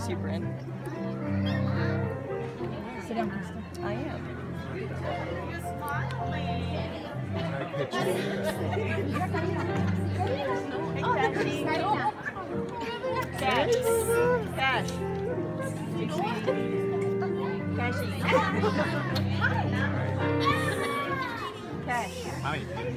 super in. Sit down, Krista. I am. Cash. Cash. Cash. Hi.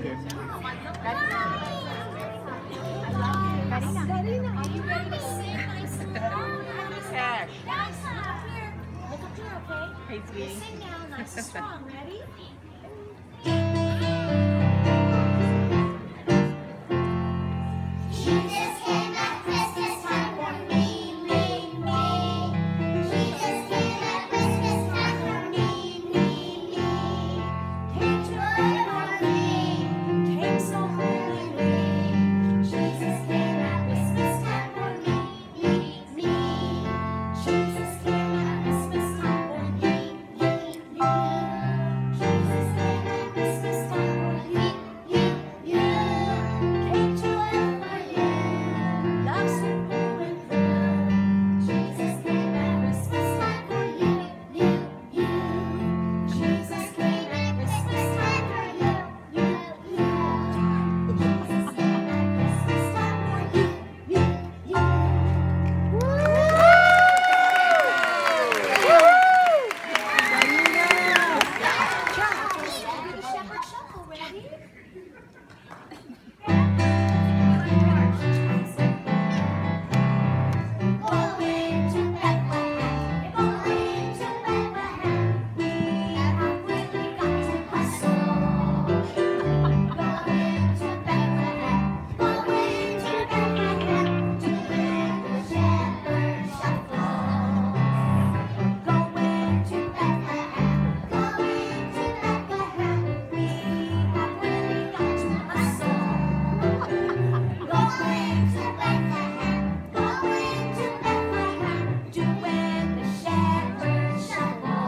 Karina, are you ready to sing? Cash. Look up here, okay? Hey, sweetie. Sing now, nice and strong. Ready? Jesus came at Christmas time for me, me, me. Jesus came at Christmas time for me, me, me. Came to earth for me, came so willingly. Jesus came at Christmas time for me, me, me. Jesus came at Christmas time for me, you, you. Jesus came at Christmas time for you, you, you. Came to earth for you, love's you through and through. Jesus came at Christmas time for you, you, you. Jesus came at Christmas time for you, you, you. Jesus came at Christmas time for you, you, you. Shepherd shuffle, ready? Going to Bethlehem, going to Bethlehem. We have really got to hustle. Going to Bethlehem, going to Bethlehem. Doing the shepherd shuffle. Going to Bethlehem, going to Bethlehem. We have really got to hustle. Going to Bethlehem, going to Bethlehem, doing the shepherd shuffle.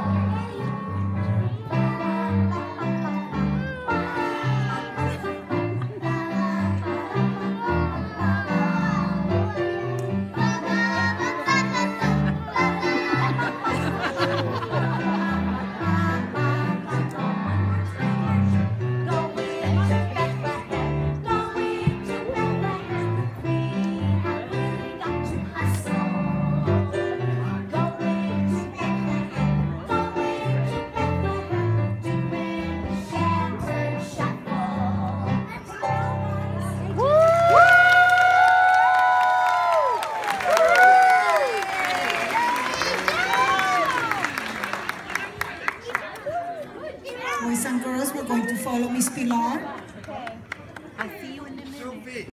Boys and girls, we're going to follow Miss Pilar.